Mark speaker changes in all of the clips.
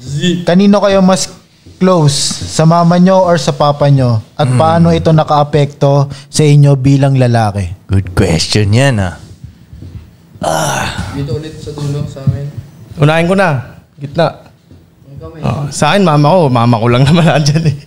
Speaker 1: Kanino kayo mas close? Sa mama nyo or sa papa nyo? At paano ito nakaapekto sa inyo bilang lalaki?
Speaker 2: Good question yan
Speaker 3: Dito ulit sa dulo sa amin.
Speaker 4: Unahin ko na. Gitna. Sa akin, mama ko lang naman andyan eh.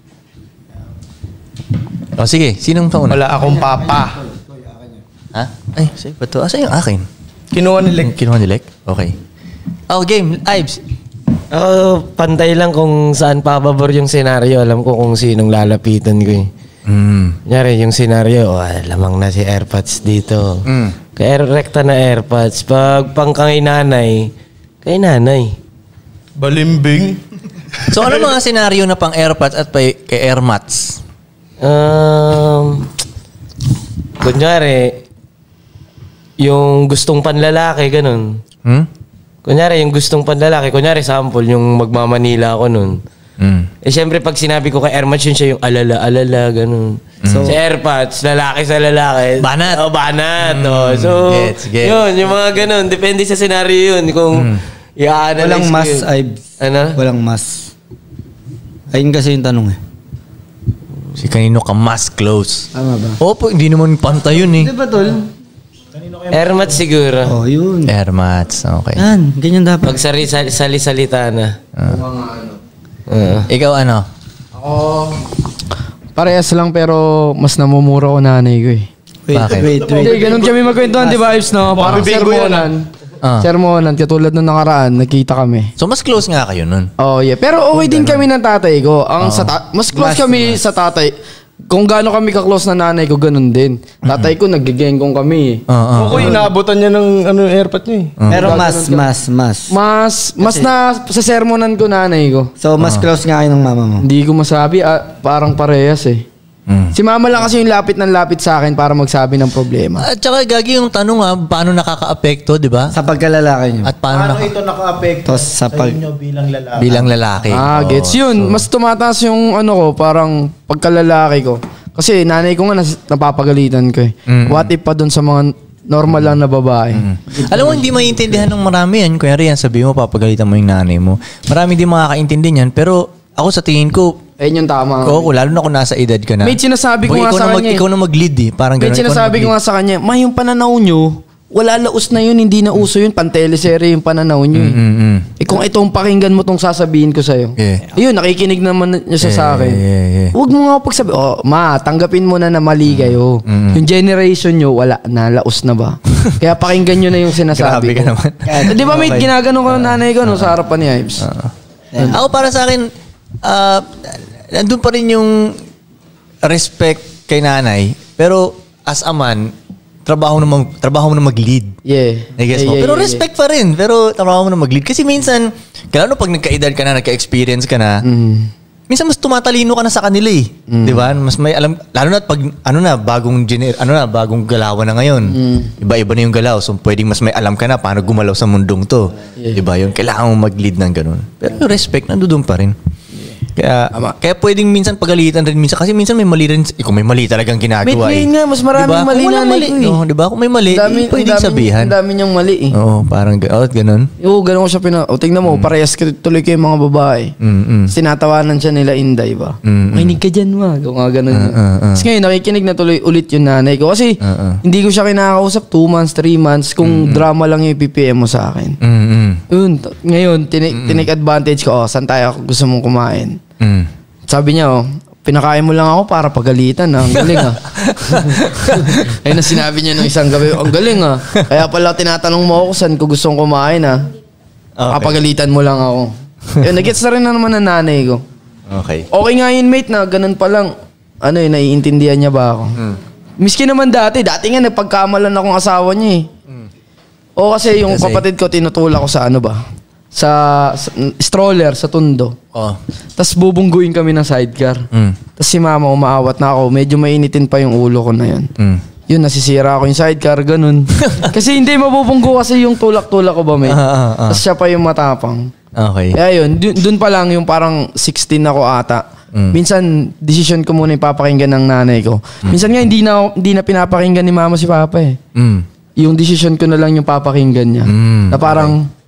Speaker 2: Sige, sinong pauna?
Speaker 4: Wala akong papa.
Speaker 2: Ha? Ay, sige ba ito? Asa yung akin?
Speaker 4: Kinuha ni Lek.
Speaker 2: Kinuha ni Lek? Okay. Game. Ives.
Speaker 5: Pantay lang kung saan pababor yung senaryo. Alam ko kung sinong lalapitan ko eh. Kunyari yung senaryo, lamang na si AirPods dito. Kaya rekta na AirPods. Pag kay nanay.
Speaker 4: Balimbing.
Speaker 2: So ano mga senaryo na pang AirPods at kay AirMats?
Speaker 5: Kunyari, yung gustong panlalaki, ganun. Kunyari, yung gustong panlalaki, kunyari, sample, yung magmamanila ako nun. Siyempre, pag sinabi ko kay AirMats, yun siya yung alala, ganun. So, sa AirPods, lalaki sa lalaki.
Speaker 2: Banat.
Speaker 5: Banat. So,
Speaker 2: gets.
Speaker 5: yun, yung mga ganun. Depende sa senaryo yun. Kung i-analyze
Speaker 6: walang mas, Ives.
Speaker 5: Ano?
Speaker 6: Walang mas. Ayun kasi yung tanong eh.
Speaker 2: Si kanino ka mas close?
Speaker 6: Tama ba?
Speaker 2: Opo, hindi naman pantay yun eh.
Speaker 6: Di ba, tol?
Speaker 5: AirMats siguro.
Speaker 6: Yun.
Speaker 2: AirMats, okay.
Speaker 6: Yan, ganyan dapat.
Speaker 5: Pag sali-salita na.
Speaker 2: Ikaw ano?
Speaker 4: Ako, parehas lang pero mas namumura ko nanay ko eh.
Speaker 2: Bakit?
Speaker 6: Wait.
Speaker 4: Hindi, ganun kami magkwentuhan, di ba, Ives, no? Parang sermonan. Sermonan, katulad nung nakaraan, nakita kami.
Speaker 2: So, mas close nga kayo nun?
Speaker 4: Oh, yeah. Pero okay din kami ng tatay ko. Mas close kami sa tatay. Kung gaano kami ka-close na nanay ko, ganun din. Tatay ko, nagigengkong kami.
Speaker 3: Ako, inaabotan niya ng airpot niya eh.
Speaker 6: Pero
Speaker 4: Mas na sa sermonan ko nanay ko.
Speaker 6: So, mas close nga kayo ng mama mo?
Speaker 4: Hindi ko masabi, parang parehas eh. Si mama lang kasi yung lapit ng lapit sa akin para magsabi ng problema.
Speaker 2: At saka gagi yung tanong paano nakaka-apekto, di ba?
Speaker 6: Sa pagkalalaki nyo.
Speaker 2: At paano
Speaker 1: ito naka-apekto sa inyo bilang lalaki?
Speaker 2: Bilang lalaki.
Speaker 4: Gets yun. Mas tumataas yung parang pagkalalaki ko. Kasi nanay ko nga napapagalitan ko eh. What if pa dun sa mga normal lang na babae?
Speaker 2: Alam mo, hindi maintindihan ng marami yan. Kuya Rian, sabi mo, papagalitan mo yung nanay mo. Marami hindi makakaintindi yan. Pero ako sa tingin ko,
Speaker 4: ayun yung tama.
Speaker 2: Oo, lalo na kung nasa edad ka na.
Speaker 4: May sinasabi ko nga sa kanya.
Speaker 2: Ikaw na mag-lead eh. Parang
Speaker 4: may sinasabi ko nga sa kanya, yung pananaw nyo, wala laos na yun, hindi na uso yun, pan-teleserye yung pananaw nyo. Kung itong pakinggan mo tong sasabihin ko sa'yo. Ayun, nakikinig naman niya sa akin. Huwag mo nga pagsabi, tanggapin mo na mali kayo. Yung generation nyo, wala na, laos na ba? Kaya pakinggan nyo na yung sinasabi
Speaker 2: ko. Grabe ka naman.
Speaker 4: Di ba may ginagano ko nanay ko sa harapan ni Ives?
Speaker 2: Ako para sa akin, nandun pa rin yung respect kay nanay. Pero as a man, trabaho mo na mag-lead. I guess mo. Pero respect pa rin. Pero trabaho mo na mag-lead. Kasi minsan, lalo pag nagka-edad ka na, nagka-experience ka na, minsan mas tumatalino ka na sa kanila eh. Di ba? Mas may alam, lalo na pag, bagong galawan na ngayon. Iba-iba na yung galaw. So, pwedeng mas may alam ka na paano gumalaw sa mundong to. Di ba? Yun, kailangan mo mag-lead ng ganun. Pero yung respect, nandoon pa rin. Kaya pwedeng minsan pagalitan rin minsan. Kasi minsan may mali rin. Kung may mali talagang ginagawa
Speaker 4: nga, mas maraming mali na ko eh.
Speaker 2: Diba? Kung may mali, pwedeng sabihan.
Speaker 4: Ang dami niyang mali eh.
Speaker 2: Oo, parang ganun.
Speaker 4: Oo, ganun ko siya tingnan mo, parehas tuloy kayo mga babae. Sinatawanan siya nila Inday ba? Makinig ka dyan ma. Kung nga ganun. Tapos ngayon, nakikinig na tuloy ulit yung nanay ko. Kasi hindi ko siya kinakausap 2 months, 3 months kung drama lang yung PPM mo sa akin. Yun, ngayon, tinik advantage ko, saan tayo gusto mong kumain? Sabi niya, pinakain mo lang ako para pagalitan. Ang galing Ayun na sinabi niya nung isang gabi, ang galing Kaya pala tinatanong mo ako saan ko gustong kumain Kapagalitan mo lang ako. Nagets na rin naman ng nanay ko.
Speaker 2: Okay
Speaker 4: nga yun mate na ganun pa lang. Naiintindihan niya ba ako? Miski naman dati nga nagpagkamalan akong asawa niya kasi yung kapatid ko tinutulak ko sa sa stroller sa Tondo. Tapos bubungguin kami ng sidecar. Tapos si mama umaawat na ako. Medyo mainitin pa yung ulo ko na yun. Yun, nasisira ako yung sidecar, ganun. Kasi hindi mabubunggo kasi yung tulak-tulak ko ba, may. Tapos siya pa yung matapang.
Speaker 2: Okay.
Speaker 4: Kaya yun, dun pa lang yung parang 16 ako ata. Minsan, decision ko muna ipapakinggan ng nanay ko. Minsan nga, hindi na pinapakinggan ni mama si papa eh. Yung decision ko na lang yung papakinggan niya. Na parang,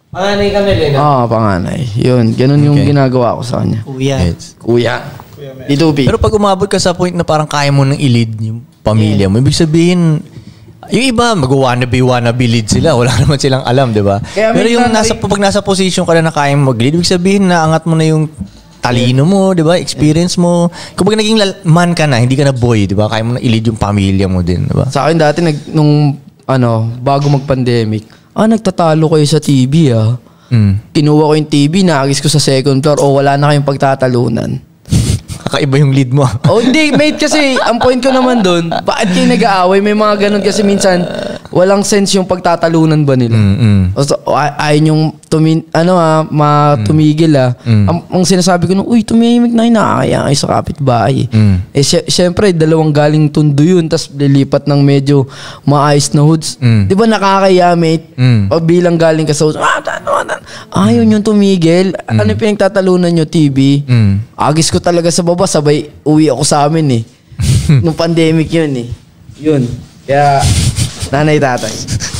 Speaker 5: Panganay kami, Lena.
Speaker 4: Panganay. Yun, ganun yung ginagawa ko sa kanya. Kuya. D2P.
Speaker 2: Pero pag umabot ka sa point na parang kaya mo nang i-lead yung pamilya mo, ibig sabihin, yung iba, mag-wannabe lead sila. Wala naman silang alam, di ba? Pero yung pag nasa position ka na kaya mo mag-lead, ibig sabihin, naangat mo na yung talino mo, di ba? Experience mo. Kapag naging man ka na, hindi ka na boy, di ba? Kaya mo na i-lead yung pamilya mo din, di ba?
Speaker 4: Sa akin dati, bago mag-pandemic, nagtatalo kayo sa TV, Kinuha ko yung TV, naagis ko sa second floor, wala na kayong pagtatalunan.
Speaker 2: Kakaiba yung lead mo.
Speaker 4: Hindi, mate, kasi ang point ko naman doon, bakit kayo nag-aaway? May mga ganun kasi minsan, walang sense yung pagtatalunan ba nila. Ayaw yung tumigil. Ang sinasabi ko nung, tumimik na nakakaya kayo sa kapitbahay. Siyempre, dalawang galing tundo yun, tas lilipat ng medyo maayos na hoods. Di ba nakakaya, mate? O bilang galing ka sa hoods, ayaw nyo tumigil. Ano yung pinagtatalunan nyo, TV? Agis ko talaga sa baba, sabay uwi ako sa amin Nung pandemic yun Yun. Kaya, nanay tatay.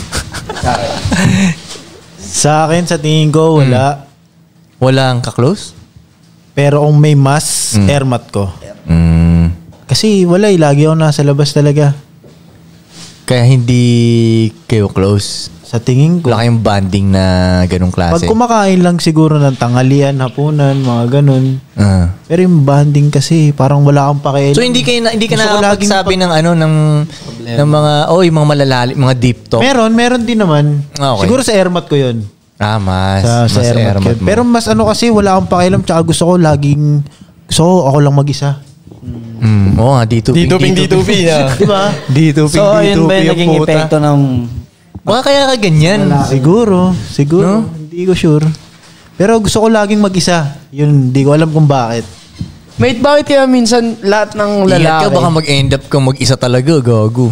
Speaker 1: Sa akin, sa tingin ko, wala.
Speaker 2: Walang ka-close?
Speaker 1: Pero kung may mas, airmat ko. Kasi wala lagi ako nasa labas talaga.
Speaker 2: Kaya hindi kayo close?
Speaker 1: Sa tingin ko.
Speaker 2: Wala kayong bonding na ganong klase?
Speaker 1: Pag kumakain lang siguro ng tanghalian, hapunan, mga ganun. Pero yung bonding kasi, parang wala kang pakialam.
Speaker 2: So hindi ka na pagsabi ng ng mga, yung mga malalalim, mga deep talk?
Speaker 1: Meron din naman.
Speaker 2: Okay.
Speaker 1: Siguro sa airmat ko yun.
Speaker 2: Mas
Speaker 1: airmat ko. Pero mas kasi wala akong pakialam, tsaka gusto ko ako lang mag-isa.
Speaker 2: D2P.
Speaker 1: Diba?
Speaker 2: D2P.
Speaker 6: So, yun ba yung naging epekto ng...
Speaker 2: Baka kaya ka ganyan.
Speaker 1: Siguro. No? Hindi ko sure. Pero gusto ko laging mag-isa. Yun, hindi ko alam kung bakit.
Speaker 4: Mate, bakit kaya minsan lahat ng lalaki...
Speaker 2: Ingat ka, baka mag-end up kang mag-isa talaga, gago.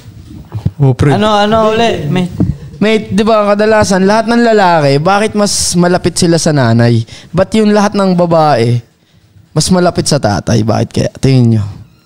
Speaker 6: Ano ulit, mate?
Speaker 4: Mate, di ba kadalasan, lahat ng lalaki, bakit mas malapit sila sa nanay? Ba't yung lahat ng babae, mas malapit sa tatay? Bakit kaya? Tingin nyo.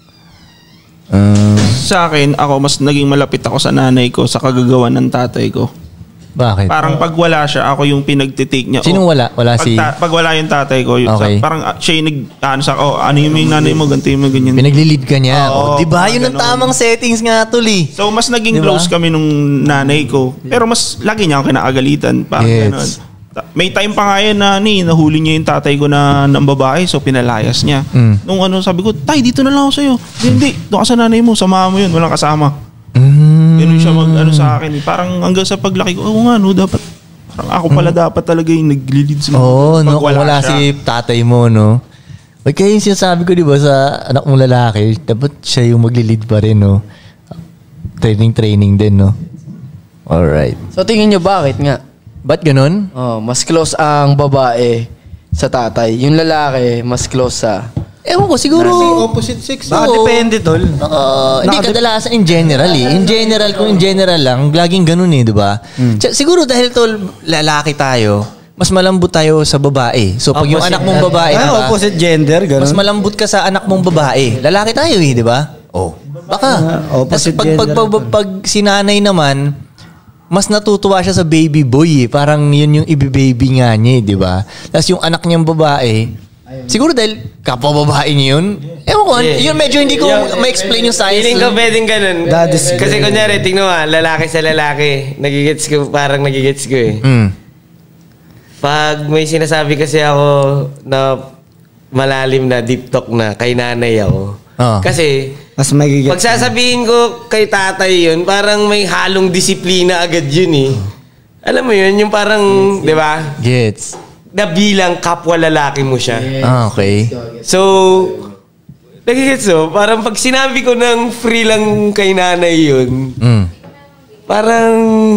Speaker 7: Sa akin, mas naging malapit ako sa nanay ko sa kagagawan ng tatay ko.
Speaker 2: Bakit?
Speaker 7: Parang pag wala siya, ako yung pinagtitake niya.
Speaker 2: Sinong wala?
Speaker 7: Pag wala yung tatay ko,
Speaker 2: Okay.
Speaker 7: parang siya yung ano yung nanay mo, ganito yung ganyan.
Speaker 2: Pinaglilid ka niya. Diba? Yun ang
Speaker 7: ganun.
Speaker 2: tamang settings nga, tuli.
Speaker 7: So, mas naging close kami nung nanay ko. Pero mas lagi niya ako kinakagalitan. Parang ganun. May time pa nga yan na nahuli niya yung tatay ko na ng babae, so pinalayas niya. Nung sabi ko, tay, dito na lang ako sa'yo. Hindi, doon ka sa nanay mo, samahan mo yun, walang kasama. Ganun siya sa akin. Parang hanggang sa paglaki ko, dapat, parang ako pala dapat talaga yung nag-lead sa
Speaker 2: kung wala si tatay mo, no? Kaya yung sinasabi ko, di ba, sa anak mong lalaki, dapat siya yung magli-lead pa rin, no? Training din, no? Alright.
Speaker 4: So tingin nyo bakit nga?
Speaker 2: Ba't ganun?
Speaker 4: Mas close ang babae sa tatay. Yung lalaki, mas close sa...
Speaker 2: Ewan ko, siguro...
Speaker 1: opposite sex.
Speaker 6: Baka depende, tol.
Speaker 2: Hindi kadalasan in general In general, kung in general lang, laging ganun di ba? Siguro dahil lalaki tayo, mas malambot tayo sa babae. So pag yung anak mong babae, diba?
Speaker 6: Opposite gender, ganun.
Speaker 2: Mas malambot ka sa anak mong babae. Lalaki tayo di ba? Baka.
Speaker 6: Opposite
Speaker 2: Pag sinanay naman, mas natutuwa siya sa baby boy Parang yun yung ibi-baby nga niya di ba? Tapos yung anak niyang babae, siguro dahil kapwa babae niya yun. Ewan ko, yun medyo hindi ko ma-explain yung science.
Speaker 5: Feeling ko pwedeng ganun. Kasi kunyari, tingnan mo, lalaki sa lalaki. Parang nagigets ko Pag may sinasabi kasi ako na malalim na deep talk na kay nanay ako. Kasi
Speaker 6: mas magigets.
Speaker 5: pag sasabihin ko kay tatay yun, parang may halong disiplina agad yun Alam mo yun, yung parang, di ba?
Speaker 2: Gets.
Speaker 5: Na bilang kapwa lalaki mo siya.
Speaker 2: Okay.
Speaker 5: So, nagigets parang pag sinabi ko ng free lang kay nanay yun, parang,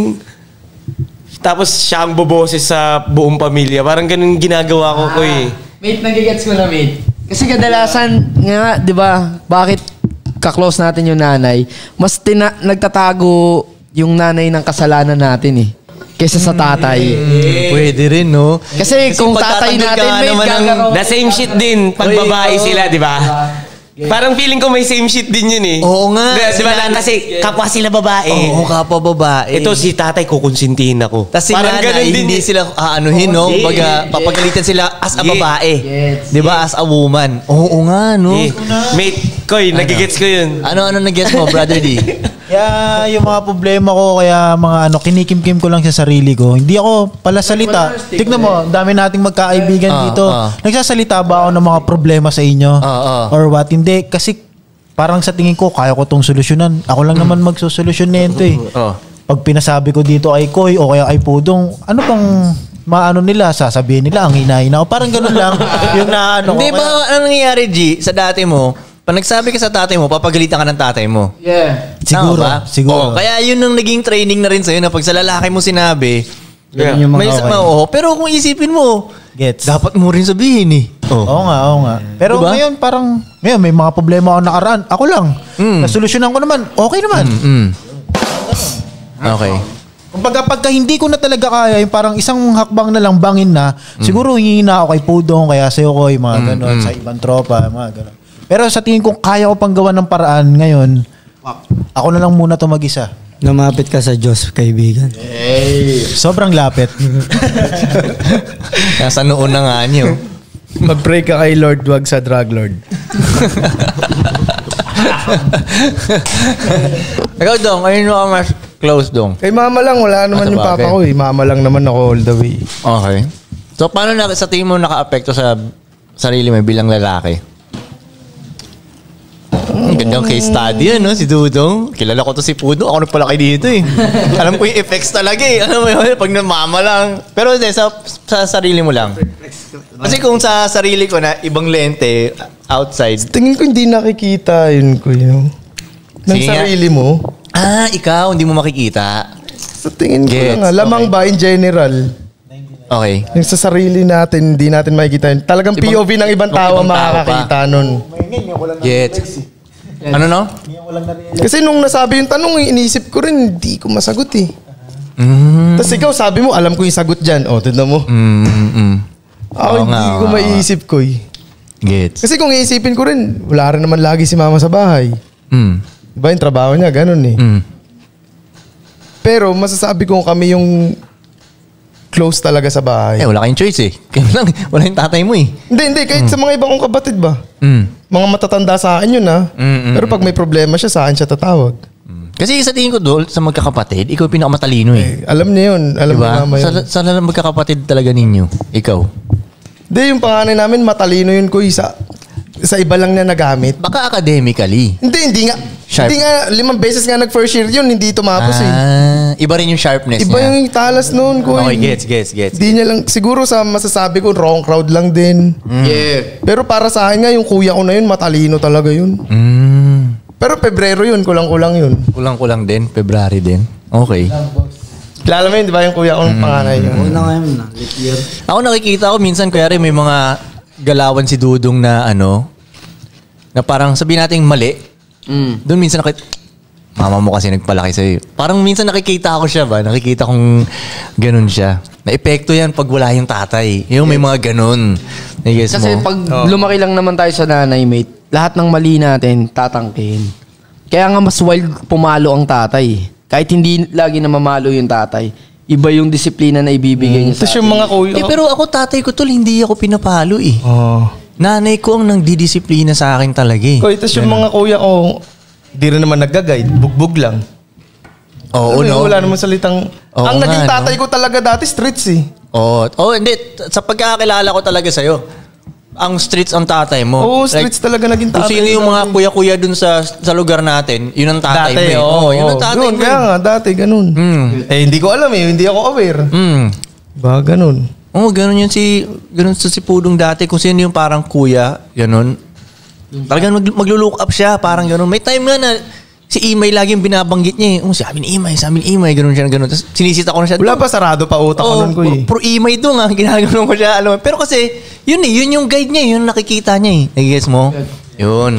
Speaker 5: tapos siya ang boboses sa buong pamilya. Parang ganun ginagawa ko
Speaker 4: Mate, nagigets ko na, mate. Kasi kadalasan nga, di ba, bakit ka-close natin yung nanay, mas nagtatago yung nanay ng kasalanan natin kaysa sa tatay.
Speaker 2: Pwede rin, no?
Speaker 4: Kasi kung tatay natin, may
Speaker 5: the same shit din pag babae sila, di ba? Parang feeling ko may same shit din yun eh.
Speaker 2: Oo nga.
Speaker 5: Di ba? Kasi kapwa sila babae.
Speaker 2: Oo, kapwa babae.
Speaker 5: Ito si tatay, kukonsintihin ako.
Speaker 2: Tapos si nanay, hindi sila aanuhin, no? Baga, papagalitan sila as a babae. Di ba? As a woman. Oo nga, no?
Speaker 5: Mate, Koy, nagigets ko yun.
Speaker 2: Ano nag-gets mo, Brother D?
Speaker 1: Kaya yung mga problema ko, kaya mga kinikimkim ko lang sa sarili ko. Hindi ako pala salita. Tignan mo, dami nating magkaibigan dito. Nagsasalita ba ako ng mga problema sa inyo? Or what? Hindi. Kasi parang sa tingin ko, kaya ko tong solusyonan. Ako lang naman magsosolusyon nito eh. Pag pinasabi ko dito ay Koy o kaya ay Pudong, ano bang maano nila, sasabihin nila, ang hinahin ako. Parang ganun lang yung naano ko.
Speaker 2: Hindi ba, ano nangyayari, G, sa dati mo, pag nagsabi ka sa tatay mo, papagalitan ka ng tatay mo.
Speaker 4: Yeah.
Speaker 1: Siguro.
Speaker 2: Tama ba?
Speaker 1: Siguro.
Speaker 2: Kaya yun ang naging training na rin sa'yo na pag sa lalaki mo sinabi,
Speaker 1: Yan yung mga
Speaker 2: may
Speaker 1: okay.
Speaker 2: pero kung isipin mo,
Speaker 1: Gets.
Speaker 2: dapat mo rin sabihin eh.
Speaker 1: Oo nga. Pero
Speaker 2: Diba?
Speaker 1: ngayon parang, ngayon may mga problema ako nakaraan. Ako lang. Nasolusyonan ko naman. Okay naman.
Speaker 2: Okay.
Speaker 1: Kumbaga pagka hindi ko na talaga kaya, yung parang isang hakbang na lang bangin na, siguro hingi na ako kay Pudong, kaya sa'yo ko, yung mga gano'n, sa ibang tropa, mga gano'n. Pero sa tingin ko, kaya ko pang gawa ng paraan ngayon, ako na lang muna to mag-isa.
Speaker 6: Lumapit ka sa Diyos, kaibigan.
Speaker 1: Sobrang lapit.
Speaker 2: Nasa noon na nga niyo.
Speaker 3: Mag-pray ka kay Lord, wag sa drug lord.
Speaker 2: Ikaw, Dong, ayun ka mas close, Dong.
Speaker 3: Kay mama lang, wala naman yung papa ko eh. Mama lang naman ako all the way.
Speaker 2: Okay. So, paano sa tingin mo naka-apekto sa sarili mo bilang lalaki? Ang gandang case study yan, no? Si Dudong. Kilala ko to si Pudo. Ako na pala kayo dito eh. Alam ko yung effects talaga eh. Alam mo yun, pag namama lang. Pero sa sarili mo lang. Kasi kung sa sarili ko na ibang lente, outside.
Speaker 3: Tingin ko hindi nakikita yun ko yun. Ng
Speaker 2: Sige nga.
Speaker 3: sarili mo.
Speaker 2: Ah, ikaw, hindi mo makikita.
Speaker 3: Sa tingin ko
Speaker 2: Gets,
Speaker 3: lang lamang ba in general?
Speaker 2: Okay.
Speaker 3: Yung sa sarili natin, hindi natin makikita yun. Talagang POV ng ibang tao
Speaker 2: ibang tao
Speaker 3: makakakita nun.
Speaker 2: Get. Ano no?
Speaker 3: Kasi nung nasabi yung tanong, inisip ko rin, hindi ko masagot eh. Tapos ikaw sabi mo, alam ko yung sagot dyan. O, tignan mo. Ako hindi ko maiisip ko eh.
Speaker 2: Gets.
Speaker 3: Kasi kung iisipin ko rin, wala rin naman lagi si mama sa bahay. Diba yung trabaho niya, ganun eh. Pero masasabi ko kami yung close talaga sa bahay.
Speaker 2: Wala kayong choice eh. Kaya lang, wala yung tatay mo eh.
Speaker 3: Hindi. Kahit sa mga ibang kong kabatid ba? Mga matatanda sa akin yun ha. Pero pag may problema siya, sa akin siya tatawag.
Speaker 2: Kasi sa tingin ko, Dol, sa magkakapatid, ikaw yung pinakamatalino eh.
Speaker 3: Alam niya yun. Alam
Speaker 2: Diba?
Speaker 3: ni mama yun.
Speaker 2: Sa magkakapatid talaga ninyo, ikaw.
Speaker 3: Hindi, yung panganay namin, matalino yun ko sa iba lang na nagamit.
Speaker 2: Baka academically.
Speaker 3: Hindi nga.
Speaker 2: Sharp.
Speaker 3: Hindi nga, 5 beses nga nag-first year yun, hindi tumapos eh.
Speaker 2: Iba rin yung sharpness
Speaker 3: Iba
Speaker 2: niya.
Speaker 3: yung talas noon ko.
Speaker 2: Okay, gets.
Speaker 3: Hindi niya lang, siguro sa masasabi ko, wrong crowd lang din.
Speaker 4: Yeah.
Speaker 3: Pero para sa akin nga, yung kuya ko na yun, matalino talaga yun. Pero Pebrero yun, kulang-kulang yun.
Speaker 2: Kulang-kulang din, February din. Okay.
Speaker 3: Kilala mo yun, di ba yung kuya ko ng panganay yun?
Speaker 6: Una ngayon na, late year.
Speaker 2: Ako nakikita ko minsan, kaya may mga galawan si Dudong na na parang sabihin natin mali. Doon minsan mama mo kasi nagpalaki sa'yo. Parang minsan nakikita ko siya ba? Nakikita kong ganun siya. Na-epekto yan pag wala yung tatay. Yung may mga ganun.
Speaker 4: Kasi pag lumaki lang naman tayo sa nanay, mate, lahat ng mali natin, tatangkihin. Kaya nga mas wild pumalo ang tatay. Kahit hindi lagi na mamalo yung tatay, iba yung disiplina na ibibigay niya sa
Speaker 3: Tapos yung mga kuya ko.
Speaker 2: pero ako tatay ko tol, hindi ako pinapalo eh. Nanay ko ang nagdidisiplina sa akin talaga eh.
Speaker 3: Tapos yung mga kuya ko, di rin naman nag-guide, bugbog lang.
Speaker 2: Oo, no?
Speaker 3: Wala naman salitang...
Speaker 2: Oo
Speaker 3: ang
Speaker 2: nga,
Speaker 3: naging
Speaker 2: no?
Speaker 3: tatay ko talaga dati, streets eh.
Speaker 2: Hindi. Sa pagkakakilala ko talaga sa'yo, ang streets ang tatay mo.
Speaker 3: Oo, streets talaga naging
Speaker 2: Kung
Speaker 3: tatay
Speaker 2: sino yung
Speaker 3: ko
Speaker 2: mga
Speaker 3: dati.
Speaker 2: kuya-kuya dun sa lugar natin, yun ang tatay
Speaker 3: Dati,
Speaker 2: mo. Yun ang tatay
Speaker 3: Yun,
Speaker 2: mo.
Speaker 3: kaya nga, dati, ganun. Hindi ko alam eh, hindi ako aware. Ba, ganun.
Speaker 2: Ganun sa si Pudong dati, kung sino yung parang kuya, ganun. Talagang maglo-look up siya, parang ganun. May time nga na si Imay lagi yung binabanggit niya eh. Sabi ni Imay, ganun siya, ganun. Tapos sinisita ko na siya.
Speaker 3: Wala pa, sarado pa utak ko nun ko eh.
Speaker 2: Pro Imay doon nga, ginaganon ko siya. Alam mo. Pero kasi, yun yung guide niya, yun nakikita niya eh. Nag-guess mo? Yun.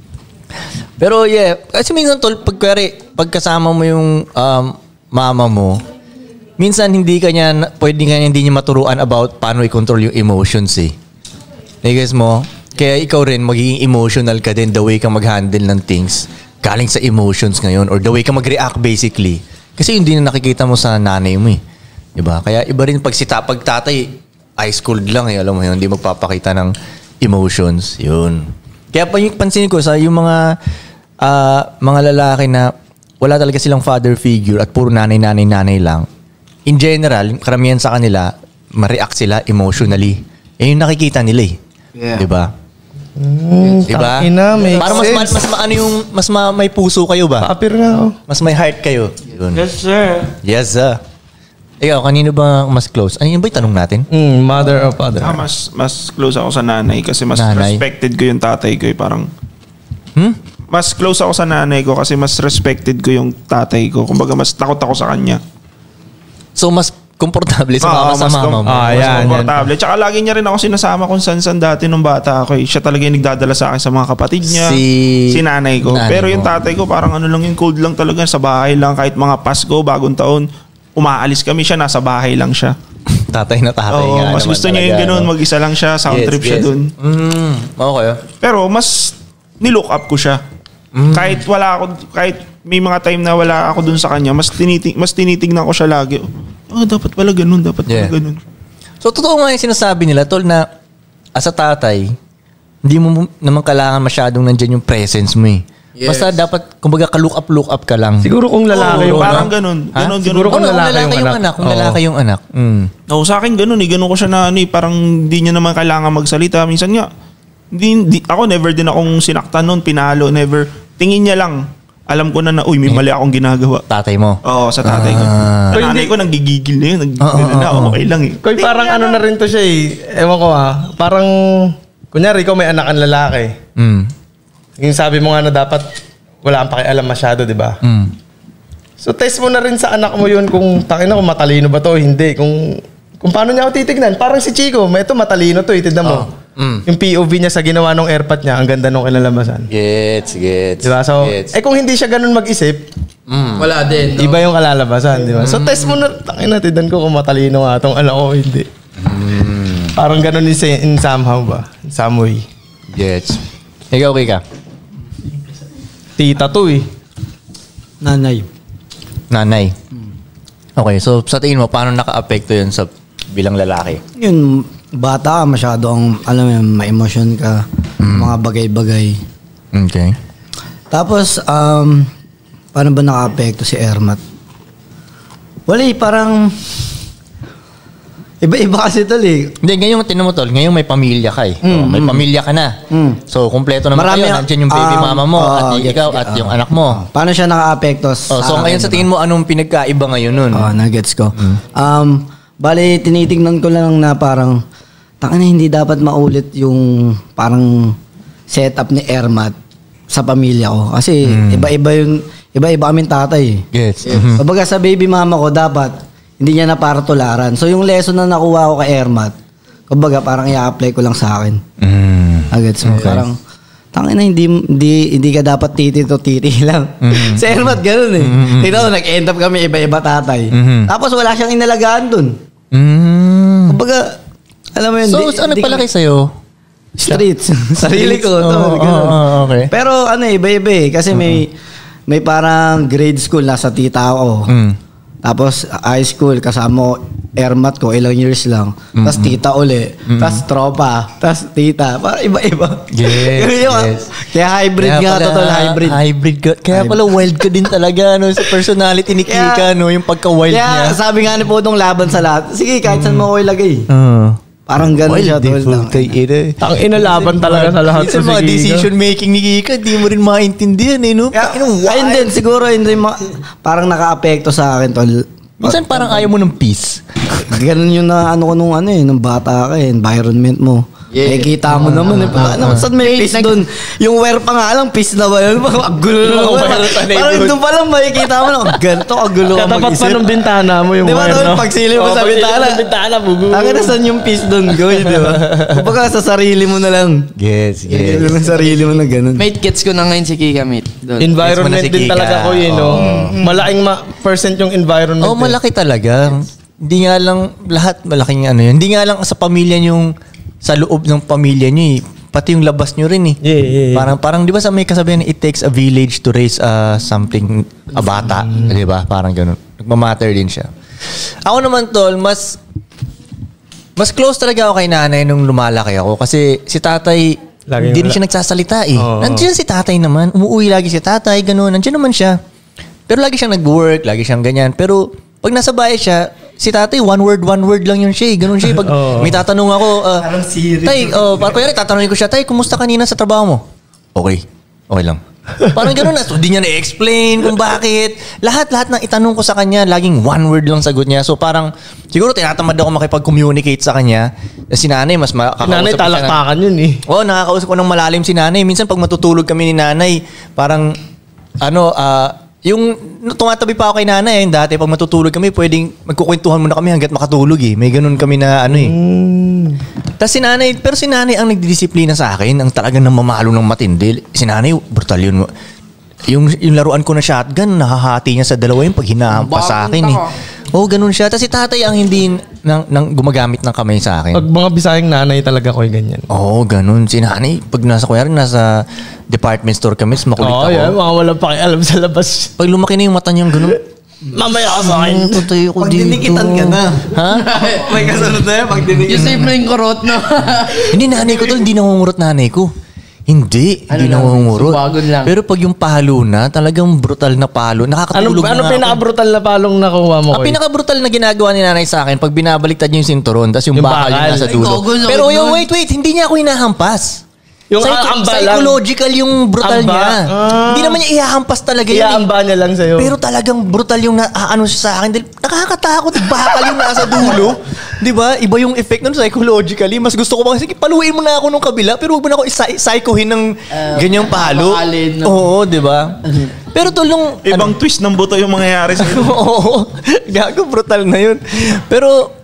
Speaker 2: Pero yeah, kasi minsan tol, pagkasama mo yung mama mo, minsan hindi niya maturuan about paano i-control yung emotions eh. Nag-guess mo? Kaya ikaw rin, magiging emotional ka din the way ka mag-handle ng things galing sa emotions ngayon or the way ka mag-react basically. Kasi yun din na nakikita mo sa nanay mo eh. Diba? Kaya iba rin pag tatay, ice cold lang eh. Alam mo yun, hindi magpapakita ng emotions. Yun. Kaya pansin ko sa yung mga lalaki na wala talaga silang father figure at puro nanay lang. In general, karamihan sa kanila, ma-react sila emotionally. Yung nakikita nila eh. Yeah. Diba? Diba? Para mas may puso kayo ba?
Speaker 3: Paapir nga.
Speaker 2: Mas may heart kayo. Yun.
Speaker 5: Yes, sir.
Speaker 2: Yes, sir. Ikaw, kanino ba mas close? Ano yun ba yung tanong natin?
Speaker 3: Mother or father?
Speaker 7: Mas close ako sa nanay kasi mas respected ko yung tatay ko. Parang, mas close ako sa nanay ko kasi mas respected ko yung tatay ko. Kumbaga, mas takot ako sa kanya.
Speaker 2: So, mas komportable sa mama mo.
Speaker 7: Mas komportable. Tsaka lagi niya rin ako sinasama kung san dati nung bata ako. Siya talaga yung nagdadala sa akin sa mga kapatid niya. Si nanay ko. Pero yung tatay ko parang ano lang yung cold lang talaga. Sa bahay lang. Kahit mga Pasko, bagong taon, umaalis kami siya. Nasa bahay lang siya.
Speaker 2: Tatay nga
Speaker 7: mas gusto niya yung ganun. Mag-isa lang siya. Sound trip siya dun.
Speaker 2: Okay.
Speaker 7: Pero mas nilook up ko siya. Kahit may mga time na wala ako dun sa kanya, mas tinitignan ko siya lagi. Dapat pala ganun, pala ganun.
Speaker 2: So, totoo nga yung sinasabi nila, tol, na as a tatay, hindi mo naman kailangan masyadong nandyan yung presence mo eh. Yes. Basta dapat, kumbaga, look up ka lang.
Speaker 3: Siguro kung lalaki yung
Speaker 7: parang ganun.
Speaker 3: Siguro kung lalaki yung anak.
Speaker 2: Kung lalaki yung anak.
Speaker 7: Sa akin ganun eh. Ganun ko siya na parang hindi niya naman kailangan magsalita. Minsan nga, ako never din akong sinaktan nun, pinalo, never. Tingin niya lang. Alam ko na may mali akong ginagawa.
Speaker 2: Tatay mo?
Speaker 7: Oo, sa tatay ko. Sa nanay ko, nanggigigil na yun. Okay lang eh.
Speaker 3: Koy, parang ano na rin to siya eh. Ewan ko parang, kunyari ikaw may anak ang lalaki. Yung sabi mo nga na dapat wala kang pakialam masyado, di ba? So test mo na rin sa anak mo yun kung kung matalino ba to o hindi. Kung paano niya ako titignan. Parang si Chico, ito matalino to, tignan mo. Yung POV niya sa ginawa ng airpot niya, ang ganda nung kinalamasan.
Speaker 2: Gets.
Speaker 3: Diba? So, kung hindi siya ganun mag-isip,
Speaker 4: wala din. No?
Speaker 3: Iba yung kalalabasan, di ba? So, test mo na, tignan ko kung matalino nga itong anak ko, hindi. Parang ganun in somehow ba? In some way.
Speaker 2: Gets. Ikaw, okay ka?
Speaker 3: Tita to eh.
Speaker 6: Nanay.
Speaker 2: Okay, so sa tingin mo, paano naka-apekto yun sa bilang lalaki?
Speaker 6: Yun, bata ka, masyado alam mo, ma-emotion ka, mga bagay-bagay.
Speaker 2: Okay.
Speaker 6: Tapos, paano ba naka-apekto si Ermat? Wala parang, iba-iba kasi tol eh.
Speaker 2: Hindi, ngayon tinan mo tol, ngayon may pamilya ka eh. May pamilya ka na. So, kumpleto naman kayo. Nandiyan yung baby mama mo at ikaw at yung anak mo.
Speaker 6: Paano siya naka-apekto sa
Speaker 2: so, ngayon sa tingin mo, anong pinagkaiba ngayon nun?
Speaker 6: Nagets ko. Bale, tinitingnan ko lang na parang, hindi dapat maulit yung parang setup ni Ermat sa pamilya ko. Kasi iba-iba kaming tatay.
Speaker 2: Yes.
Speaker 6: Kumbaga sa baby mama ko, dapat hindi niya na para tularan. So yung lesson na nakuha ko kay Ermat, kumbaga parang i-apply ko lang sa akin. Agad. So parang, hindi ka dapat titi lang. Sa Ermat, ganun eh. Tignan mo, nag-end up kami iba-iba tatay. Tapos wala siyang inalagaan dun. Kumbaga, alam mo yun.
Speaker 2: So, ano palaki sa'yo?
Speaker 6: Streets. Sarili ko.
Speaker 2: Okay.
Speaker 6: Pero iba-iba eh. Kasi may parang grade school nasa tita ako. Tapos high school kasama Ermat ko, ilang years lang. Tapos tita uli. Tapos tropa. Tapos tita. Parang iba-iba.
Speaker 2: Yes.
Speaker 6: Kaya hybrid nga. Total hybrid.
Speaker 2: Hybrid ka. Kaya pala wild ka din talaga sa personality ni Kika, yung pagka-wild niya.
Speaker 6: Kaya sabi nga ni Pudong laban sa lahat. Sige, kahit saan mo ko ilagay. Parang gano'n siya.
Speaker 3: Tangina laban talaga sa lahat.
Speaker 2: Minsan mga decision making ni Kika, di mo rin maintindihan no?
Speaker 6: Ayun din, siguro parang naka-apekto sa akin tol.
Speaker 2: Minsan parang ayaw mo ng peace.
Speaker 6: Ganun yung nung bata ka environment mo. Kita mo naman saan may peace doon? Yung wear pa nga lang, peace na ba yun? Magulo na. Parang doon pa lang makikita mo lang, ganito, kagulo ka mag-isip.
Speaker 3: Katapat pa ng bintana mo yung wear, no?
Speaker 6: Pagsili mo sa bintana, Ang saan yung peace doon, Goy, di ba? Kumbaga sa sarili mo na lang.
Speaker 2: Yes.
Speaker 6: Sa sarili mo na ganun.
Speaker 4: Mate, gets ko na ngayon si Kika, mate.
Speaker 3: Environment din talaga ko yun, no? Malaking percent yung environment.
Speaker 2: Malaki talaga. Hindi nga lang lahat malaking yun. Hindi nga lang sa pamilya yung sa loob ng pamilya niyo pati yung labas nyo rin eh.
Speaker 3: Yeah.
Speaker 2: Parang di ba sa may kasabihan, it takes a village to raise a bata. Di ba? Parang ganun. Nagmamatter din siya. Ako naman, tol, mas close talaga ako kay nanay nung lumalaki ako. Kasi si tatay, hindi rin siya nagsasalita eh. Nandiyan si tatay naman. Umuwi lagi si tatay, ganun. Nandiyan naman siya. Pero lagi siyang nag-work, lagi siyang ganyan. Pero pag nasa bahay siya, si tatay, one word lang yun siya eh. Ganun siya eh. Pag may tatanong ako, tay, parang kaya tatanungin ko siya, tay, kumusta kanina sa trabaho mo? Okay lang. Parang gano'n na. So, di niya na-explain kung bakit. Lahat ng itanong ko sa kanya, laging one word lang sagot niya. So, parang, siguro tinatamad ako makipag-communicate sa kanya. Si nanay, mas makakausap ko.
Speaker 3: Nanay, talaktakan yun eh.
Speaker 2: Oo, nakakausap ko ng malalim si nanay. Minsan, pag matutulog kami ni nanay, parang, yung tumatabi pa ako kay nanay, dati pag matutulog kami, pwedeng magkukwentuhan muna kami hanggat makatulog eh. May ganun kami na Tapos si nanay ang nagdidisiplina sa akin, ang talagang namamalo ng matindi. Si nanay, brutal yun. Yung laruan ko na shotgun, nakahati niya sa dalawa yung pag hinahampas sa akin eh. Oo, ganun siya. Tapos si tatay ang hindi nang gumagamit ng kamay sa akin.
Speaker 3: Pag mga Bisayang nanay talaga ko ganyan.
Speaker 2: Oo, ganun. Si nanay, pag nasa department store kami, makulit ako.
Speaker 3: Oo, yan. Mga walang pakialam sa labas.
Speaker 2: Pag lumaki na yung mata niyang ganun,
Speaker 3: mamaya ka sa akin.
Speaker 6: Pag dinikitan ka na.
Speaker 2: ha?
Speaker 6: May kasunod na yan, pag dinikitan.
Speaker 4: Yung simpleng kurot, no?
Speaker 2: Hindi, nanay ko to, hindi nangungurot nanay ko. Hindi nangungurot.
Speaker 4: Suwagon lang.
Speaker 2: Pero pag yung palo na, talagang brutal na palo. Nakakatulog
Speaker 3: Ano
Speaker 2: na ako.
Speaker 3: pinaka-brutal na palong nakuha mo?
Speaker 2: Ang pinaka-brutal na ginagawa ni nanay sa akin, pag binabaliktad niya yung sinturon, tapos yung bakal yung nasa
Speaker 4: Ay,
Speaker 2: dulo.
Speaker 4: gogo,
Speaker 2: Pero
Speaker 4: sakit
Speaker 2: yung
Speaker 4: nun.
Speaker 2: wait, hindi niya ako hinahampas.
Speaker 3: Yung amba lang.
Speaker 2: Psychological yung brutal
Speaker 3: Amba?
Speaker 2: niya. Hindi naman niya ihahampas talaga yun.
Speaker 3: Iaamba niya lang sa'yo.
Speaker 2: Pero talagang brutal yung ano siya sa akin. Dahil nakakatakot. Bakal yung nasa dulo. Di ba? Iba yung effect nun psychologically. Mas gusto ko bang, sige, paluin mo na ako nung kabila, pero huwag mo na ako psychohin ng ganyang palo.
Speaker 4: Bakalin, no?
Speaker 2: Oo, di ba? Pero tol, nung...
Speaker 7: Ibang twist ng buto yung mangyayari sa
Speaker 2: Oo. Gago, brutal na yun. Pero,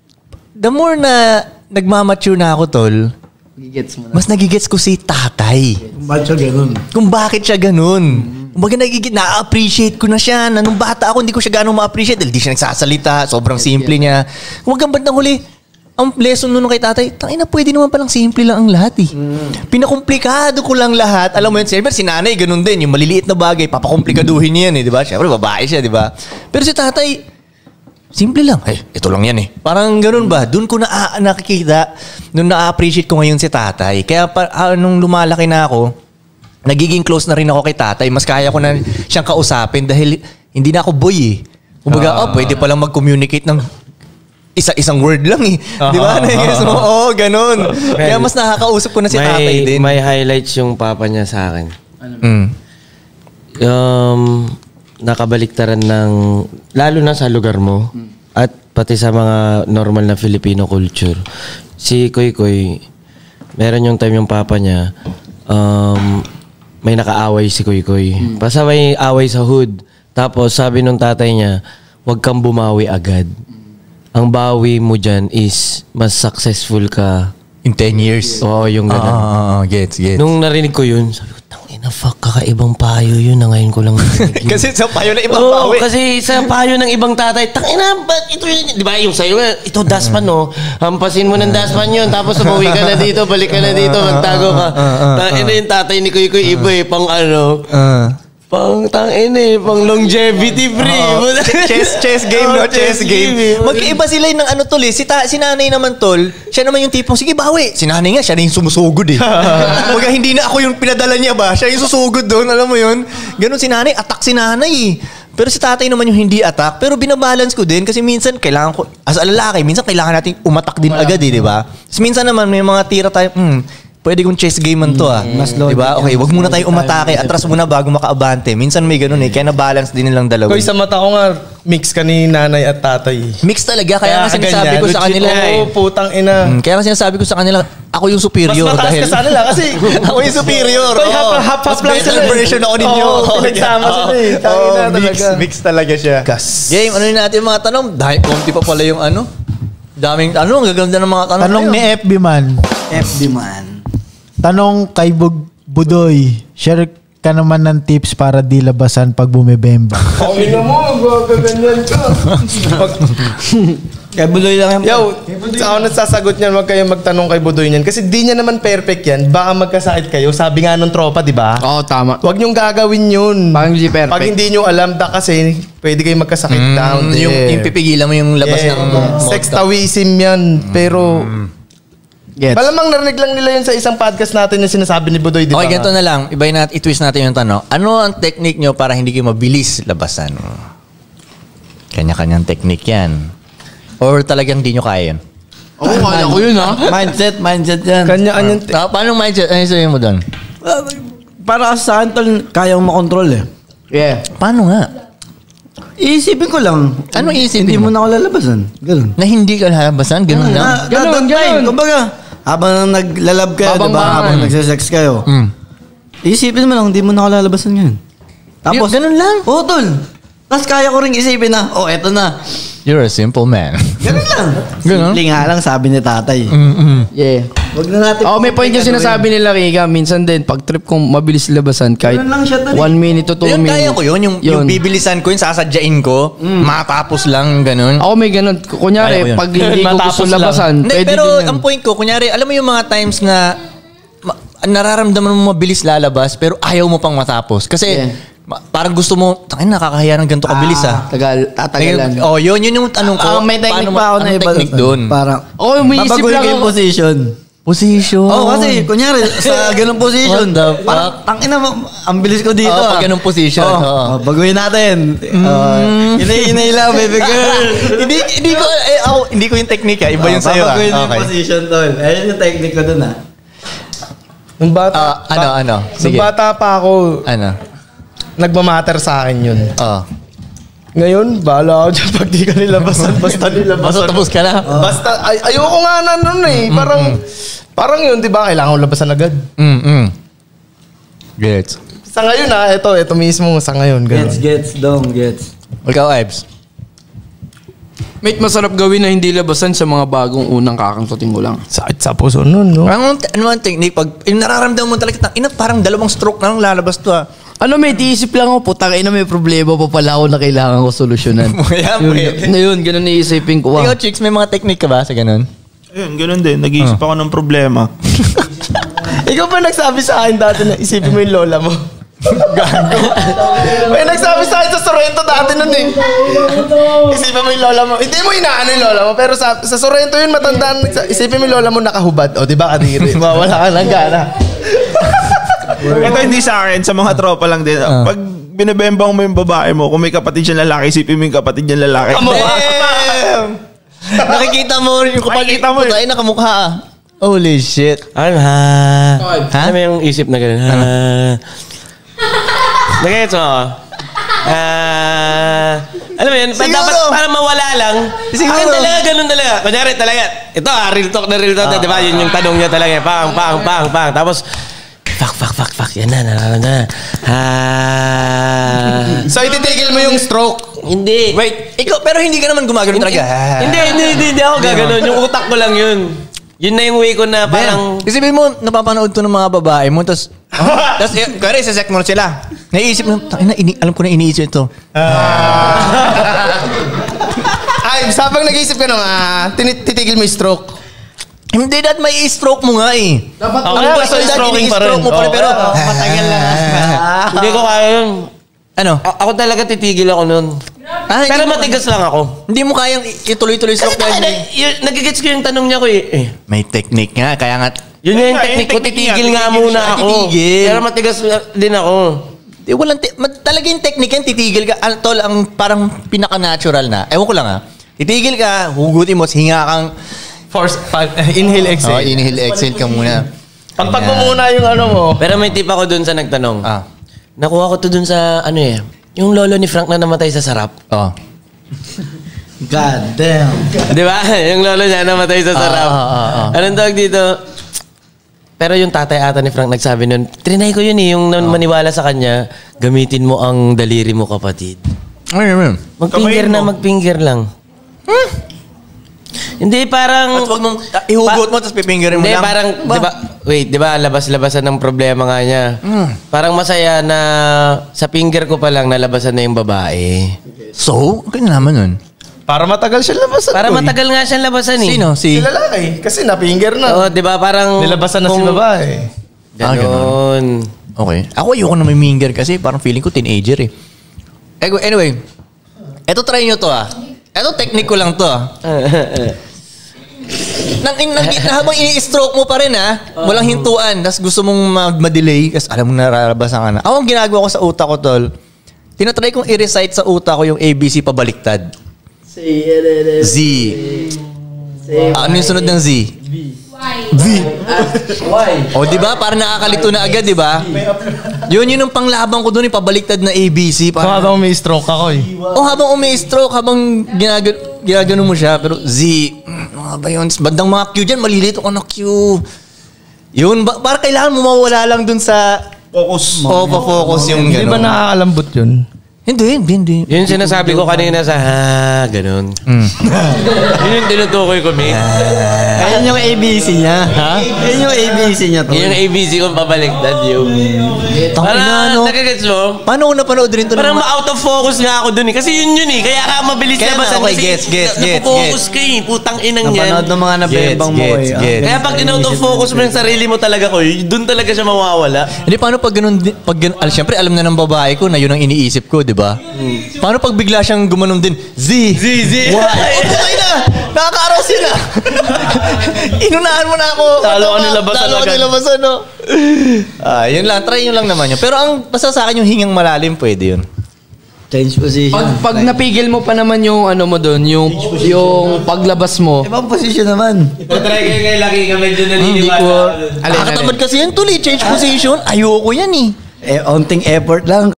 Speaker 2: the more na nagmamature na ako, tol,
Speaker 6: Gigets mo na.
Speaker 2: mas nagigets ko si tatay.
Speaker 6: Ba't siya ganun?
Speaker 2: Kung bakit siya ganun. Kumbaga na-appreciate ko na siya. Na nung bata ako, hindi ko siya gano'ng ma-appreciate dahil di siya nagsasalita. Sobrang simple niya. Kumbaga ba't nang huli, ang lesson nun kay tatay, tangina, pwede naman palang simple lang ang lahat eh. Pinakomplikado ko lang lahat. Alam mo yun, siyempre si nanay ganun din. Yung maliliit na bagay, papakomplikaduhin niya yan eh, di ba? Siyempre babae siya, di ba? Pero si tatay, simple lang. Ito lang yan eh. Parang ganun ba? Doon ko nakikita, doon na-appreciate ko ngayon si tatay. Kaya nung lumalaki na ako, nagiging close na rin ako kay tatay. Mas kaya ko na siyang kausapin dahil hindi na ako boy eh. Kumbaga, pwede palang mag-communicate ng isang word lang eh. Di ba? Oo, ganun. Kaya mas nakakausap ko na si tatay din.
Speaker 5: May highlights yung papa niya sa akin. Nakabaliktaran ng, lalo na sa lugar mo, at pati sa mga normal na Filipino culture. Si Koy Koy, meron yung time yung papa niya, may nakaaway si Koy Koy. Basta may away sa hood. Tapos sabi nung tatay niya, huwag kang bumawi agad. Ang bawi mo dyan is mas successful ka.
Speaker 2: In 10 years.
Speaker 5: Oo, yung gano'n.
Speaker 2: Gets.
Speaker 5: Nung narinig ko yun, sabi ko, tangina, fuck, kakaibang payo yun na ngayon ko lang narinig.
Speaker 2: Kasi sa payo na ibang
Speaker 5: Oo,
Speaker 2: bawi.
Speaker 5: kasi sa payo ng ibang tatay, tangina, ba't ito yun? Di ba yung sa'yo, ito daspan, no? Hampasin mo ng daspan yun, tapos umuwi ka na dito, balik ka na dito, magtago ka. Tangina yung tatay ni Kuy Kuy, iba eh, pang ano, pang longevity free.
Speaker 2: Chess game, no? Chess game. Mag-iiba sila ng ano tol eh. Si nanay naman tol, siya naman yung tipong, sige bawi. Si nanay nga, siya na yung sumusugod eh. Kumbaga hindi na ako yung pinadala niya ba? Siya yung susugod doon, alam mo yun? Ganun si nanay, attack si nanay eh. Pero si tatay naman yung hindi attack. Pero binabalance ko din kasi minsan kailangan ko, as a lalaki, minsan kailangan natin umatak din agad eh, di ba? Minsan naman may mga tira tayo, pwede kong chess game man to ah. Diba? Okay, wag muna tayo umatake. Atras muna bago makaabante. Minsan may ganun eh. Kaya na-balance din nilang dalawa.
Speaker 3: Koy, sa mata ko nga, mix ka ni nanay at tatay.
Speaker 2: Mix talaga. Kaya nga sinasabi ko sa kanila.
Speaker 3: Oo, putang ina.
Speaker 2: Kaya nga sinasabi ko sa kanila, ako yung superior.
Speaker 3: Mas mataas ka sa kanila kasi
Speaker 2: ako yung superior.
Speaker 3: Koy, half lang sila.
Speaker 2: version ako ninyo.
Speaker 3: Oo, pinagsama sila eh.
Speaker 2: Mix talaga siya. Game, ano yun natin mga tanong? Dahil konti pa pala yung ano. Daming, ang gaganda ng mga tanong.
Speaker 1: Tanong ni FB man.
Speaker 6: FB man.
Speaker 1: Tanong kay Budoy, share ka naman ng tips para di labasan pag bumibemba.
Speaker 3: Okay na mo, gagaganyan ka.
Speaker 6: Kay Budoy lang yan.
Speaker 3: Yo, ako nagsasagot niyan, huwag kayong magtanong kay Budoy niyan. Kasi di niya naman perfect yan. Baka magkasakit kayo. Sabi nga ng tropa, di ba?
Speaker 4: Oo, tama.
Speaker 3: Huwag niyong gagawin yun.
Speaker 4: Parang hindi perfect.
Speaker 3: Pag hindi niyo alam, kasi pwede kayo magkasakit down there.
Speaker 2: Yung pipigilan mo yung labas ng
Speaker 3: sextawism yan. Pero,
Speaker 4: Gets.
Speaker 3: malamang narinig lang nila yun sa isang podcast natin na sinasabi ni Budoy, di ba?
Speaker 2: Okay, ganito na lang. Ibayin natin, i-twist natin yung tanong. Ano ang technique nyo para hindi kayo mabilis labasan? Kanya-kanyang technique yan. Or talagang di nyo kaya yun?
Speaker 4: Oo, kaya ko yun ha.
Speaker 6: Mindset yan.
Speaker 3: Kanya-kanyang
Speaker 2: Paano mindset? Ano yung sabihin mo doon?
Speaker 6: Para kasi sa akin, tol, kaya mong makontrol eh.
Speaker 4: Yeah.
Speaker 2: Paano nga?
Speaker 6: Iisipin ko lang.
Speaker 2: Ano iisipin
Speaker 6: Hindi
Speaker 2: mo?
Speaker 6: mo na ako lalabasan. Ganun.
Speaker 2: Na hindi ka lalabasan? Ganun lang?
Speaker 6: Ganun. Kumbaga, habang naglalab kayo,
Speaker 4: Habang
Speaker 6: diba?
Speaker 4: bangan.
Speaker 6: Habang nagsisex kayo. Iisipin mo lang, hindi mo na ako lalabasan ngayon. Tapos,
Speaker 2: Ganun lang?
Speaker 6: Oo, tol. Tapos kaya ko rin isipin na, eto na.
Speaker 2: You're a simple man.
Speaker 6: Ganun lang.
Speaker 2: Ganun?
Speaker 6: Simple nga lang, sabi ni tatay.
Speaker 4: Yeah.
Speaker 6: Wag na natin.
Speaker 4: Oh, may point yung sinasabi nila, Kika. Minsan din, pag trip kong mabilis labasan, kahit
Speaker 6: Ganun lang siya, tol.
Speaker 4: 1 minute to 2
Speaker 2: Yung
Speaker 4: minutes.
Speaker 2: kaya ko yun. Yung bibilisan ko, yung sasadyain ko, matapos lang, ganun.
Speaker 4: Ako may ganun.
Speaker 2: Kaya ko
Speaker 4: Kunyari,
Speaker 2: yun.
Speaker 4: pag hindi ko
Speaker 5: Matapos
Speaker 4: gusto
Speaker 5: lang.
Speaker 4: labasan,
Speaker 2: Hindi,
Speaker 4: pwede
Speaker 2: pero
Speaker 4: din yun.
Speaker 2: ang point ko, kunyari, alam mo yung mga times na nararamdaman mo mabilis lalabas, pero ayaw mo pang matapos. Kasi, parang gusto mo, tangin, nakakahiya ng ganito kabilis
Speaker 4: Tatagalan.
Speaker 2: Oh, yun yung tanong ko.
Speaker 6: May technique
Speaker 2: Paano
Speaker 6: pa ako na
Speaker 2: anong
Speaker 6: iba.
Speaker 2: technique doon?
Speaker 6: Parang,
Speaker 4: Oo, may isip
Speaker 6: babaguhin
Speaker 4: lang
Speaker 6: ko yung
Speaker 4: ako.
Speaker 6: position.
Speaker 2: Position.
Speaker 6: Kasi, kunyari, sa ganung position,
Speaker 2: What the fuck?
Speaker 6: parang, tangina mo, ang bilis ko dito.
Speaker 2: Pag ganung position. Oo.
Speaker 6: Baguhin natin. Inay lang, baby girl.
Speaker 2: hindi ko yung technique. Iba yung sa'yo.
Speaker 6: Babaguhin yung
Speaker 2: Okay.
Speaker 6: position, tol. Ayun yung technique ko dun,
Speaker 3: Nung bata,
Speaker 2: Ano?
Speaker 3: nung
Speaker 2: Sige.
Speaker 3: bata pa ako,
Speaker 2: Ano?
Speaker 3: nagmamatter sa akin yun.
Speaker 2: Ngayon,
Speaker 3: bahala ako dyan pag di ka nilabasan. Basta nilabasan.
Speaker 2: Tapos ka na.
Speaker 3: Basta, ayoko nga na nun eh. Parang yun, di ba? Kailangan ko labasan agad.
Speaker 2: Gets.
Speaker 3: Sa ngayon ito mismo sa ngayon. Ganun.
Speaker 6: Gets.
Speaker 2: Ikaw, Ibs.
Speaker 4: Mate, masarap gawin na hindi labasan sa mga bagong unang kakangtutin mo lang.
Speaker 3: Sakit sa puso nun, no?
Speaker 2: Ano ang technique? Pag nararamdaman mo talaga, parang 2 stroke na lang lalabas to
Speaker 4: Ano, may iisip lang ako, putang ina, may problema pa pala ako na kailangan ko solusyonan. Yun, ganun iisipin ko.
Speaker 2: Ikaw, chicks, may mga technique ka ba sa ganun?
Speaker 7: Ayun, ganun din. Nag-iisip ako ng problema.
Speaker 3: Ikaw pa nagsabi sa akin dati na isipin mo yung lola mo. Gago. May nagsabi sa akin sa Sorrento dati nun eh. Isipin mo yung lola mo. Hindi mo inaano yung lola mo. Pero sa Sorrento yun matandaan. Isipin mo yung lola mo nakahubad. O diba kadiri? Wala ka ng gana.
Speaker 7: Ito hindi sa akin, sa mga tropa lang din. Pag binibembang mo yung babae mo, kung may kapatid siyang lalaki, isipin mo yung kapatid niyang lalaki.
Speaker 2: Nakikita mo yung kapatid
Speaker 7: Makikita mo
Speaker 2: Ay, nakamukha Holy shit.
Speaker 5: Ano
Speaker 2: Ha?
Speaker 5: Ano yung isip na gano'n? Nag-gets mo ako? Alam mo yun, dapat para mawala lang.
Speaker 2: Siguro.
Speaker 5: Akin talaga, ganun talaga. Kunyari talaga, ito real talk na, di ba? Yun yung tanong niya talaga. Pang. Tapos, fuck. Yan na, nararamdaman.
Speaker 3: So ititigil mo yung stroke.
Speaker 5: Hindi.
Speaker 2: Wait, ikaw, pero hindi ka naman gumagano talaga.
Speaker 5: Hindi ako gaganon. Yung utak ko lang yun. Yun na yung way ko na parang...
Speaker 2: Isipin mo, napapanood to ng mga babae mo, tapos kaya isa-sec mo na sila. Naiisip mo, alam ko na iniisip ito.
Speaker 3: Ay, sabang nag-iisip ka nung, titigil mo yung stroke.
Speaker 2: Hindi, dahil may stroke mo nga eh.
Speaker 3: Dapat
Speaker 5: so stroking pa rin.
Speaker 2: Mo pa rin, pero matagal lang.
Speaker 5: Hindi ko kaya yun.
Speaker 2: Ano?
Speaker 5: Ako talaga titigil ako nun. Pero matigas lang ako.
Speaker 2: Hindi mo kayang ituloy-tuloy stroke dahil
Speaker 5: Nagigets ko yung tanong niya ko eh.
Speaker 2: may technique nga, kaya nga.
Speaker 5: Yun nga yung technique ko. Titigil nga muna ako.
Speaker 2: Titigil.
Speaker 5: Pero matigas din ako.
Speaker 2: Talaga yung technique yan, titigil ka. Tol, ang parang pinaka-natural na. Ewan ko lang titigil ka, hugutin mo, hinga kang
Speaker 3: force, inhale, exhale.
Speaker 2: Inhale, exhale ka muna.
Speaker 3: Pagpag mo muna yung ano mo.
Speaker 5: Pero may tip ako dun sa nagtanong. Nakuha ko to dun sa yung lolo ni Frank na namatay sa sarap.
Speaker 6: God damn.
Speaker 5: Di ba? Yung lolo niya namatay sa sarap. Anong tawag dito? Pero yung tatay ata ni Frank nagsabi nun, trinay ko yun yung maniwala sa kanya, gamitin mo ang daliri mo, kapatid. Magfinger lang. Hindi, parang...
Speaker 2: At wag mong ihugot mo, tapos pipingerin mo
Speaker 5: hindi,
Speaker 2: lang.
Speaker 5: parang, di ba, wait, di ba, labas-labasan ng problema nga niya. Parang masaya na sa finger ko pa lang nalabasan na yung babae.
Speaker 2: So, ano naman nun?
Speaker 3: Para matagal siya labasan.
Speaker 5: Para matagal nga siyang labasan eh.
Speaker 2: Sino?
Speaker 3: Si lalaki. Kasi na-finger na.
Speaker 5: Oo, di ba, parang...
Speaker 3: Nilabasan na si babae.
Speaker 5: Ganon.
Speaker 2: Okay. Ako ayoko na may minger kasi parang feeling ko teenager eh. Anyway, eto try nyo to Eto technique ko lang to habang ini-stroke mo pa rin walang hintuan, tapos gusto mong ma-delay kasi alam mo nararabasan ka na. Ako ang ginagawa ko sa utak ko, tol, tinatry kong i-recite sa utak ko yung ABC pabaliktad. Z. Ano yung sunod ng Z? V. O di ba? Parang nakakalito na agad, di ba? Yun yung panglabang ko doon, pabaliktad na ABC.
Speaker 3: So habang may stroke ako
Speaker 2: habang umi-stroke, habang ginagano mo siya, pero Z. Mga ba yun? Bandang mga Q dyan, malilito ko na Q. Yun, parang kailangan mo mawala lang dun sa
Speaker 7: Focus.
Speaker 2: pa-focus yung gano'n.
Speaker 3: Hindi ba nakakalambot yun?
Speaker 2: Hindi.
Speaker 5: Yun sinasabi ko kanina sa ganon. Yun yung tinutukoy ko, mate.
Speaker 6: Ayun yung ABC niya. Ha? Ayun yung ABC niya to.
Speaker 5: Yun yung ABC kung pabaliktad yung... Parang, nakagets mo?
Speaker 2: Paano ko napanood rin to?
Speaker 5: Parang ma-out of focus nga ako dun eh. Kasi yun eh. Kaya ka mabilis
Speaker 2: Kaya
Speaker 5: labasan.
Speaker 2: okay, gets.
Speaker 5: Focus ka eh. Putang inang yan.
Speaker 6: Napanood ng mga nabebang mo eh.
Speaker 5: Kaya pag in-out of focus mo yung sarili mo talaga ko, dun talaga siya mawawala.
Speaker 2: Hindi, paano pag ganun, siyempre alam na ng babae ko na yun ang iniisip ko, di ba? Paano pag bigla siyang gumanon din? Z. Why? Okay na! Nakaka-arouse yun Inunahan mo na ako.
Speaker 3: Talo ka nilabasan
Speaker 2: no? Yun lang, try nyo lang naman yun. Pero ang basta sa akin yung hingang malalim, pwede yun.
Speaker 6: Change position.
Speaker 4: Pag napigil mo pa naman yung ano mo doon, yung paglabas mo.
Speaker 6: Ibang position naman.
Speaker 5: Try kayo kay Laki ka medyo naniniwala.
Speaker 2: Nakakatamad kasi yan, tuloy. Change position. Ayoko yan
Speaker 6: onting effort lang.